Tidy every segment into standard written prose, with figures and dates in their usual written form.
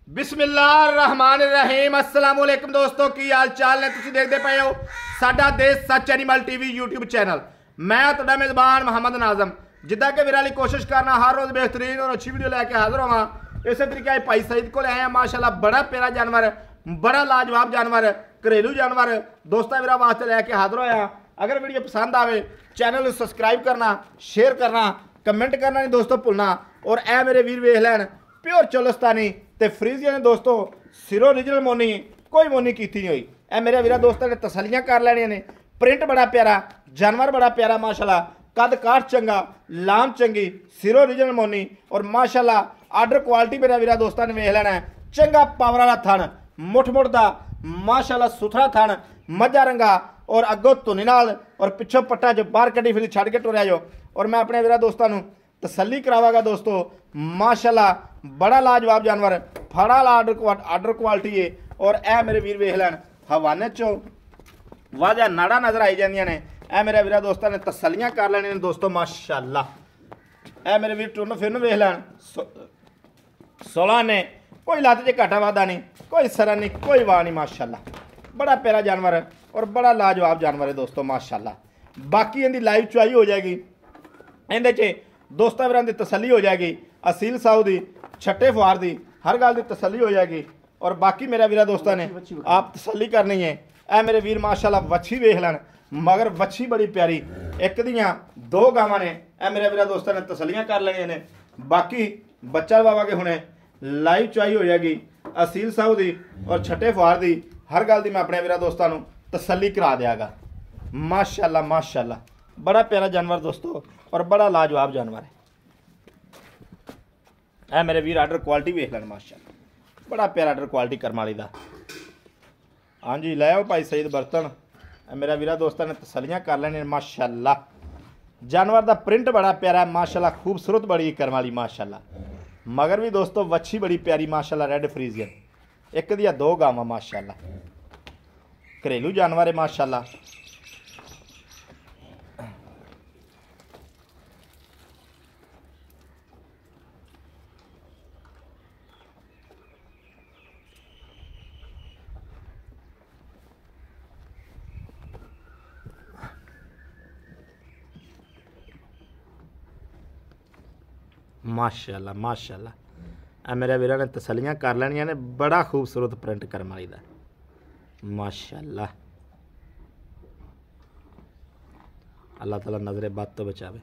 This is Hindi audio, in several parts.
बिस्मिल्लाहिर्रहमानिर्रहीम अस्सलाम वालेकुम दोस्तों की हाल चाल ने तुसीं देखते पे हो साडा देश सच एनिमल टीवी यूट्यूब चैनल। मैं तुहाडा मेज़बान मोहम्मद नाज़म जिद्दां कि मेरे लिए कोशिश करना हर रोज़ बेहतरीन और अच्छी वीडियो लैके हाजिर होवां। इस तरीके भाई सईद को आए हैं माशाल्लाह बड़ा प्यारा जानवर बड़ा लाजवाब जानवर घरेलू जानवर दोस्तों मेरा वास्ते लैके हाजिर होया। अगर वीडियो पसंद आवे चैनल सबसक्राइब करना शेयर करना कमेंट करना नहीं दोस्तों भुलना। और ए मेरे वीर वेख लैन प्योर चोलस्तानी ते फ्रीजियन ने दोस्तों सिरों ओरिजिनल मोनी कोई मोनी की नहीं हुई। ए मेरे वीर दोस्तों ने तसलियां कर लैनियां ने। प्रिंट बड़ा प्यारा जानवर बड़ा प्यारा माशाल्लाह कद काठ चंगा लाम चंगी सिरों ओरिजिनल मोनी और माशाल्लाह आर्डर क्वालिटी मेरा वीर दोस्तों ने वेख लेना है। चंगा पावर वाला थन मुठ मुठ का माशाल्लाह सुथरा थन मझा रंगा और अगों धुनी नाल और पिछों पट्टा जो बाहर कड्डी फिर छड़ के टुरया जो। और मैं अपने वीर दोस्तों को तसल्ली करावागा दोस्तों माशाल्लाह बड़ा लाजवाब जानवर फड़ा आर्डर क्वालिटी है। और ए मेरे वीर वेख लैन हवाने चो वाजा नाड़ा नज़र आई जांदियां ने। ए मेरे वीर दोस्तों ने तसल्लियां कर लैनियां ने दोस्तों माशाल्लाह। ए मेरे वीर टुरन फिरन वेख लैन 16 ने कोई लत्त च घाटा वादा नहीं कोई सरा नहीं कोई वाह नहीं माशाल्लाह बड़ा प्यारा जानवर है और बड़ा लाजवाब जानवर है दोस्तों माशाल्लाह। बाकी इनकी लाइव चुआई हो जाएगी इहदे च दोस्तों वीरां दी तसल्ली हो जाएगी असील साहू दी छट्टे फुआर दी हर गल की तसल्ली हो जाएगी। और बाकी मेरा वीरा दोस्तों ने आप तसल्ली करनी है। ए मेरे वीर माशाल्लाह वच्छी वेख लैन मगर वच्छी बड़ी प्यारी एक दियाँ दो गावां ने। ए मेरे वीरा दोस्तों ने तसल्लियां कर लेनियां ने। बाकी बच्चा बाबा के हुणे लाइव चुआई हो जाएगी असील साहू दी और छट्टे फुआर दी हर गल की मैं अपने वीरा दोस्तों को तसल्ली करा देगा माशाल्लाह माशाल्लाह बड़ा प्यारा जानवर दोस्तों और बड़ा लाजवाब जानवर है। ए मेरे वीर आर्डर क्वालिटी वेख लैन माशाल्लाह बड़ा प्यारा आर्डर क्वालिटी करम वाली दा। हाँ जी लै आओ भाई सईद बर्तन मेरा वीरा दोस्तों ने तसलियां कर लैने माशाल्लाह। जानवर दा प्रिंट बड़ा प्यारा है माशाल्लाह खूबसूरत बड़ी करम वाली माशाल्लाह। मगर भी दोस्तों वच्छी बड़ी प्यारी माशाल्लाह रेड फ्रीजियन एक दिया दो गावां माशाल्लाह घरेलू जानवर है माशाल्लाह। माशाल्लाह माशाल्लाह ए मेरे वीर ने तसलियां कर लैनियां ने बड़ा खूबसूरत प्रिंट करम वाली दा माशाल्लाह। अल्लाह ताला नजरे बद तो बचावे।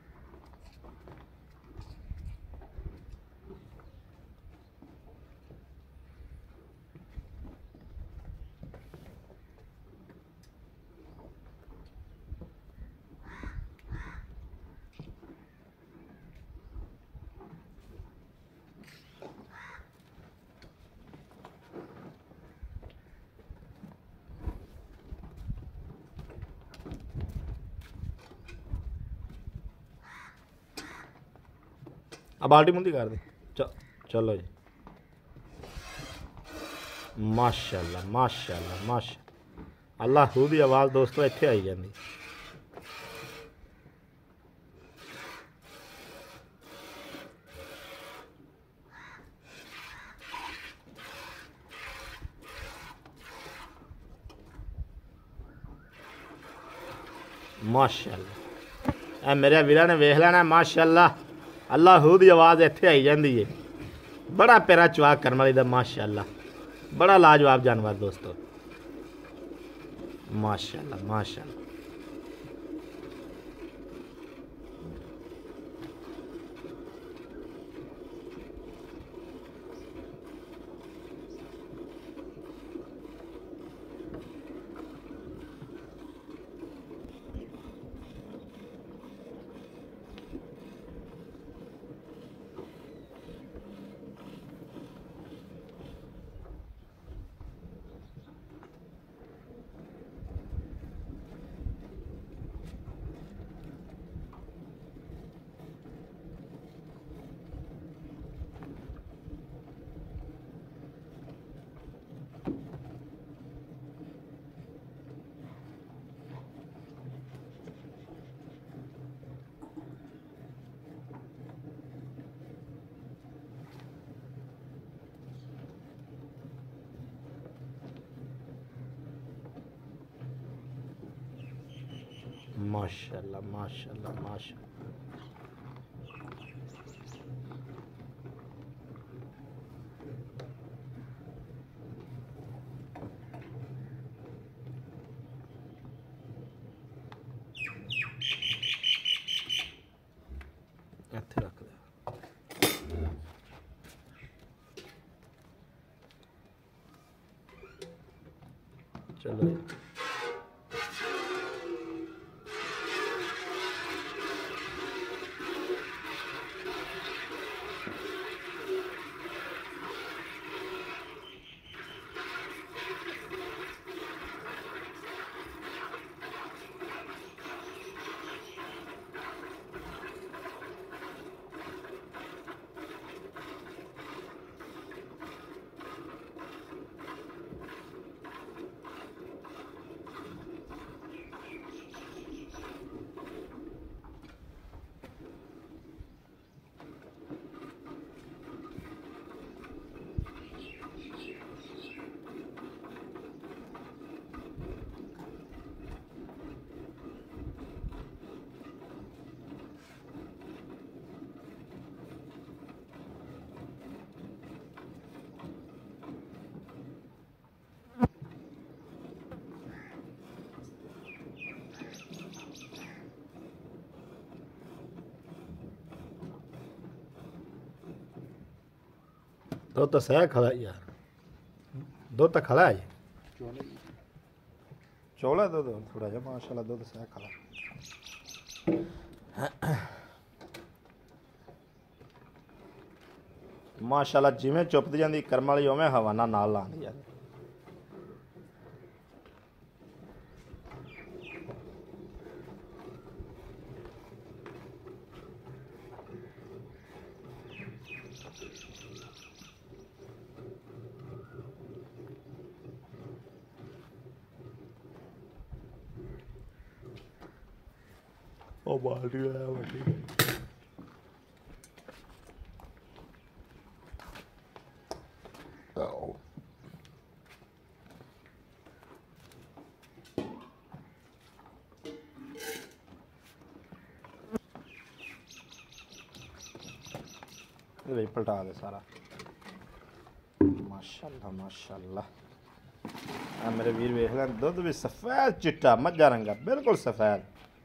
अब बाल्टी मुंदी कर दे चलो जी माशाल्लाह माशाल्लाह माशा अल्लाह खूब ही आवाज़ दोस्तों इत्थे आई जाती। माशाल्लाह ए मेरे वीरा ने वेख लेना माशाल्लाह अल्लाह खूब ही आवाज़ इत्थे आई जाती है। बड़ा प्यारा चुआ करम वाली दा माशाल्लाह बड़ा लाजवाब जानवर दोस्तों माशाल्लाह माशाल्लाह। माशाल्लाह माशाल्लाह माशाल्लाह। ਇੱਥੇ ਰੱਖ ਦੇ। चलो दुध तो सह खड़ा यार, दुध तो खड़ा है चौला दुध थोड़ा जहा माशाल्लाह दुध सह खड़ा। माशाल्लाह जिवें चुपती जाती कर्म वाली उवें हवाना नाल लांदी जाती। ओ बाल्टी है वड्डी पलटा दे सारा। माशाल्लाह माशाल्लाह मेरे वीर वेख लें दुध भी सफेद चिट्टा मज्जा रंगा बिल्कुल सफेद।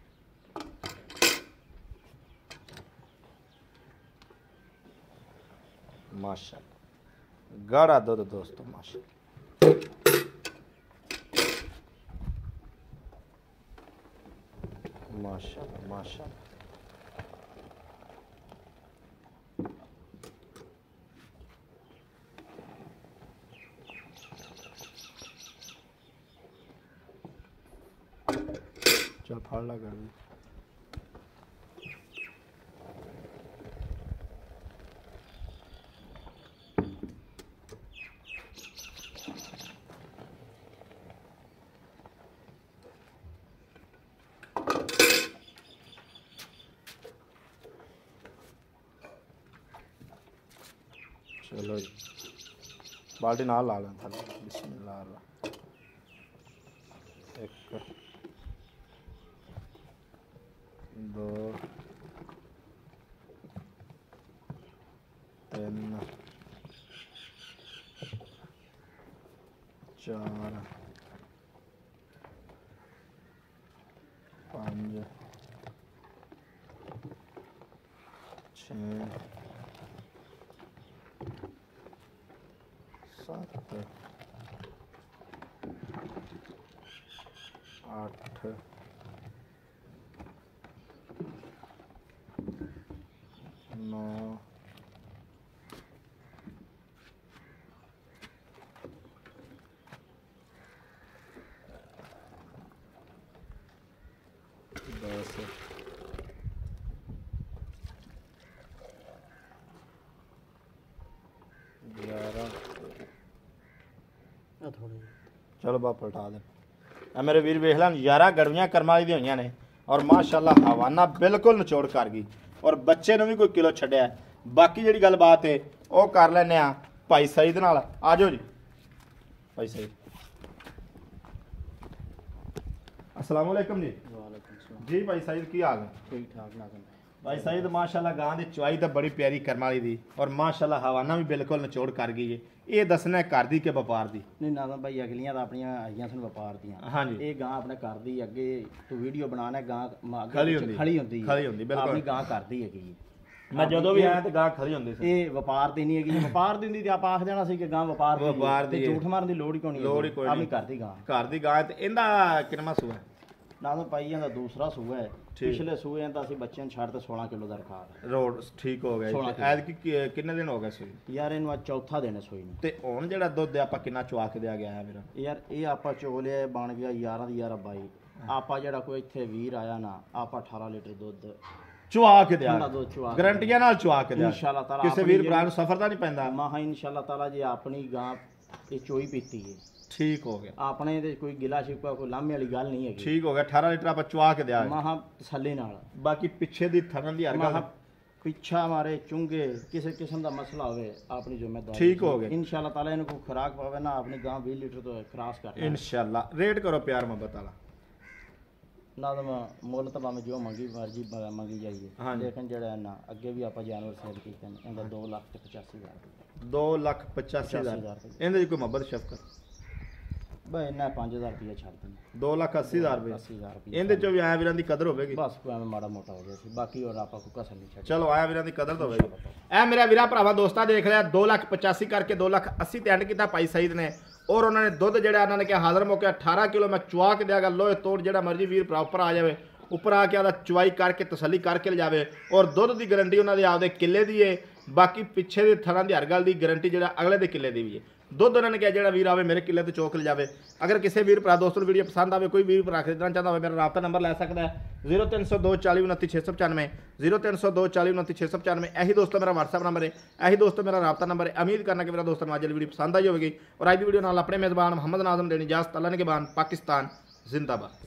माशाल्लाह गाढ़ा दूध दोस्तों माशाल्लाह। माशाल्लाह माशाल्लाह चल फाड़ ला कर दी। चलो जी बाल्टी नाल ला लें थले बिस्मिल्लाह। एक दो तीन चार पाँच छः सात आठ नौ दस चलो बा पलटा दे। मेरे वीर वेख लैन 11 गड़वियां कर्म वाली दी होईयां ने और माशाल्लाह हवाना बिल्कुल निचोड़ कर गई और बच्चे ने भी कोई किलो छड्या। बाकी जिहड़ी गल बात है वह कर लैने आ भाई सईद नाल। आ जाओ जी भाई सईद। अस्सलाम वालेकुम जी। वालेकुम जी भाई साहिद की हाल है? ठीक ठाक नाज़म भाई साहिद माशाल्लाह गां दी चवाई तो बड़ी प्यारी करम वाली दी और माशाल्लाह हवाना भी बिल्कुल निचोड़ कर गई है। ये दसना है घर दी के व्यापार दी? नहीं नाज़म भाई अगलियां तो अपनियां आईयां सन व्यापार दियां। हाँ जी। ये गां अपने घर दी अगे तू वीडियो बनाना गां खड़ी हुंदी खड़ी हुंदी बिल्कुल अपनी गां घर दी हैगी। मैं ਜਦੋਂ ਵੀ ਆਇਆ ਤੇ ਗਾਂ ਖੜੀ ਹੁੰਦੀ ਸੀ। ਇਹ ਵਪਾਰ ਦੀ ਨਹੀਂ ਹੈਗੀ, ਵਪਾਰ ਦੀ ਹੁੰਦੀ ਤੇ ਆਪਾਂ ਆਖ ਜਾਣਾ ਸੀ ਕਿ ਗਾਂ ਵਪਾਰ ਦੀ ਝੂਠ ਮਾਰਨ ਦੀ ਲੋੜ ਹੀ ਕੋਈ ਨਹੀਂ, ਆਪਣੀ ਘਰ ਦੀ ਗਾਂ। ਘਰ ਦੀ ਗਾਂ ਤੇ ਇਹਦਾ ਕਿੰਨਾ ਸੂਆ ਹੈ? ਨਾਜ਼ਮ ਭਾਈ ਇਹਦਾ ਦੂਸਰਾ ਸੂਆ ਹੈ। ਪਿਛਲੇ ਸੂਏ ਦਾ ਅਸੀਂ ਬੱਚਿਆਂ ਨੂੰ ਛੱਡ ਤੇ 16 ਕਿਲੋ ਦਾ ਰਖਾ ਰੋਡ ਠੀਕ ਹੋ ਗਿਆ। ਐਦ ਕਿੰਨੇ ਦਿਨ ਹੋ ਗਏ ਸੂਈ? ਯਾਰ ਇਹਨੂੰ ਅੱਜ ਚੌਥਾ ਦਿਨ ਸੂਈ ਨੂੰ। ਤੇ ਹੁਣ ਜਿਹੜਾ ਦੁੱਧ ਆਪਾਂ ਕਿੰਨਾ ਚਵਾ ਕੇ ਦਿਆ ਗਿਆ ਹੈ ਮੇਰਾ? ਯਾਰ ਇਹ ਆਪਾਂ ਚੋ ਲਿਆ ਬਣ ਗਿਆ 11 ਦੀ 11 22। ਆਪਾਂ ਜਿਹੜਾ ਕੋਈ ਇੱਥੇ ਵੀਰ ਆਇਆ ਨਾ ਆਪਾਂ 18 ਲੀਟਰ ਦੁੱਧ ਚਵਾ ਕੇ ਦਿਆ, ਗਰੰਟੀਆਂ ਨਾਲ ਚਵਾ ਕੇ ਦਿਆ ਇਨਸ਼ਾਅੱਲਾ ਤਾਲਾ। ਕਿਸੇ ਵੀਰ ਭਰਾ ਨੂੰ ਸਫਰ ਦਾ ਨਹੀਂ ਪੈਂਦਾ ਮਾਹਾ ਇਨਸ਼ਾਅੱਲਾ ਤਾਲਾ ਜੇ ਆਪਣੀ ਗਾਂ ਇਹ ਚੋਈ ਪੀਤੀ ਹੈ ਠੀਕ ਹੋ ਗਿਆ। ਆਪਣੇ ਦੇ ਕੋਈ ਗਿਲਾ ਸ਼ਿਕਵਾ ਕੋਈ ਲਾਮੇ ਵਾਲੀ ਗੱਲ ਨਹੀਂ ਹੈਗੀ। ਠੀਕ ਹੋ ਗਿਆ। 18 ਲੀਟਰ ਆਪਾਂ ਚਵਾ ਕੇ ਦਿਆ ਮਾਹਾ ਤਸੱਲੀ ਨਾਲ। ਬਾਕੀ ਪਿੱਛੇ ਦੀ ਥਣਨ ਦੀ ਹਰ ਗੱਲ ਪਿੱਛਾ ਮਾਰੇ ਚੁੰਗੇ ਕਿਸੇ ਕਿਸਮ ਦਾ ਮਸਲਾ ਹੋਵੇ ਆਪਣੀ ਜ਼ਿੰਮੇਵਾਰੀ ਠੀਕ ਹੋ ਗਿਆ। ਇਨਸ਼ਾਅੱਲਾ ਤਾਲਾ ਇਹਨੂੰ ਕੋਈ ਖੁਰਾਕ ਪਾਵੇ ਨਾ ਆਪਣੀ ਗਾਂ 20 ਲੀਟਰ ਤੋਂ ਕ੍ਰਾਸ ਕਰ ਇਨਸ਼ਾਅੱਲਾ। ਰੇਟ ਕਰੋ ਪਿਆਰ ਮੁਹੱਬਤ ਵਾਲਾ। ਨਾਜ਼ਮ ਮੁੱਲ ਤਾਂ ਭਾਵੇਂ ਜੋ ਮੰਗੀ ਮਰਜ਼ੀ ਮੰਗੀ ਜਾਈਏ, ਲੇਕਿਨ ਜਿਹੜਾ ਨਾ ਅੱਗੇ ਵੀ ਆਪਾਂ ਜਾਨਵਰ ਸੇਲ ਕੀਤੇ ਨੇ ਇਹਦਾ 2,85,000 2,85,000 ਇਹਦੇ 'ਚ ਕੋਈ ਮੁਹੱਬਤ ਸ਼ਫਕਤ ਬਈ ਇੰਨਾ 5,000 ਰੁਪਇਆ ਛੱਡ ਦਿੰਦੇ। 2,80,000 ਰੁਪਏ 80,000 ਰੁਪਇਆ ਇਹਦੇ 'ਚੋਂ ਵੀ ਆਇਆ ਵੀਰਾਂ ਦੀ ਕਦਰ ਹੋਵੇਗੀ। ਬਸ ਕੋਈ ਐਵੇਂ ਮਾੜਾ ਮੋਟਾ ਹੋ ਗਿਆ ਸੀ, ਬਾਕੀ ਹੋਰ ਆਪਾਂ ਕੋਈ ਕਸਰ ਨਹੀਂ ਛੱਡ। ਚਲੋ ਆਇਆ ਵੀਰਾਂ ਦੀ ਕਦਰ ਤਾਂ ਹੋਵੇਗੀ। ਇਹ ਮੇਰਾ ਵੀਰਾ ਭਰਾਵਾ ਦੋਸਤਾ ਦੇਖ ਲਿਆ 2,85,000 ਕਰਕੇ 2,80,000 ਤੇ ਐਂਡ ਕੀਤਾ ਭਾਈ ਸਈਦ ਨੇ। ਔਰ ਉਹਨਾਂ ਨੇ ਦੁੱਧ ਜਿਹੜਾ ਉਹਨਾਂ ਨੇ ਕਿਹਾ ਹਾਜ਼ਰ ਮੌਕੇ 18 ਕਿਲੋ ਮੈਂ ਚੁਆ ਕੇ ਦਿਆਗਾ। ਲੋਹੇ ਤੋੜ ਜਿਹੜਾ ਮਰਜੀ ਵੀਰ ਭਰਾ ਉੱਪਰ ਆ ਜਾਵੇ, ਉੱਪਰ ਆ ਕੇ ਆਦਾ ਚੁਆਈ ਕਰਕੇ ਤਸੱਲੀ ਕਰਕੇ ਲਿਜਾਵੇ। ਔਰ ਦੁੱਧ ਦੀ ਗਾਰੰਟੀ ਉਹਨਾਂ ਦੇ ਆਪਦੇ ਕਿੱਲੇ ਦੀ ਹੈ। ਬਾਕੀ ਪਿੱਛੇ ਦੇ ਥਣਾਂ ਦੀ ਹਰ ਗੱਲ ਦੀ ਗਾਰੰਟੀ ਜਿਹੜਾ ਅਗਲੇ ਦੇ ਕਿੱਲੇ ਦੀ ਵੀ ਹੈ। ਦੁੱਧ ਉਹਨਾਂ ਨੇ ਕਿਹਾ ਜਿਹੜਾ ਵੀਰ ਆਵੇ ਮੇਰੇ ਕਿੱਲੇ ਤੋਂ ਚੋਕ ਲਿਜਾਵੇ। ਅਗਰ ਕਿਸੇ ਵੀਰ ਭਰਾ ਦੋਸਤ ਨੂੰ ਵੀਡੀਓ ਪਸੰਦ ਆਵੇ, ਕੋਈ ਵੀਰ ਭਰਾ ਖਰੀਦਣਾ ਚਾਹੁੰਦਾ ਹੋਵੇ, ਮੇਰਾ ਰਾਬਤਾ ਨੰਬਰ ਲੈ ਸਕਦਾ ਹੈ 0302 40 29 695 0302 40 29 695। ਇਹੀ ਦੋਸਤੋ ਮੇਰਾ WhatsApp ਨੰਬਰ ਹੈ, ਇਹੀ ਦੋਸਤੋ ਮੇਰਾ ਰਾਬਤਾ ਨੰਬਰ ਹੈ। ਉਮੀਦ ਕਰਨਾ ਕਿ ਮੇਰਾ ਦੋਸਤਾਂ ਨੂੰ ਅੱਜ ਦੀ ਵੀਡੀਓ ਪਸੰਦ ਆਈ ਹੋਵੇਗੀ। ਔਰ ਅੱਜ ਦੀ ਵੀਡੀਓ ਨਾਲ ਆਪਣੇ ਮੇਜ਼ਬਾਨ ਮੁਹੰਮਦ ਨਾਜ਼ਮ ਦੇਣੀ ਇਜਾਜ਼ਤ। ਅੱਲਾ ਨਿਗਹਿਬਾਨ। ਪਾਕਿस्तान जिंदाबाद।